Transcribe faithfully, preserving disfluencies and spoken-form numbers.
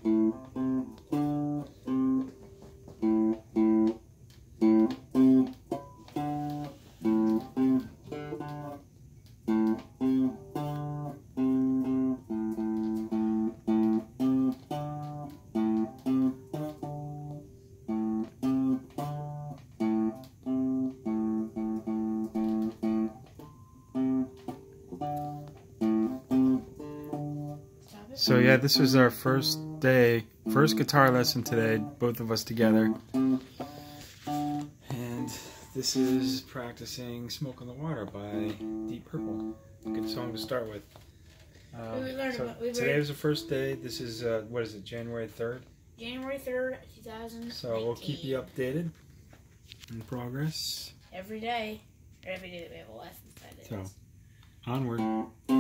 So yeah, this was our first day, first guitar lesson today, both of us together. And this is practicing Smoke on the Water by Deep Purple. Good song to start with. Um, we learned so about, we today learned, was the first day. This is, uh, what is it, January third? January third, two thousand nineteen. So we'll keep you updated in progress. Every day. Or every day that we have a lesson, that is. So, onward.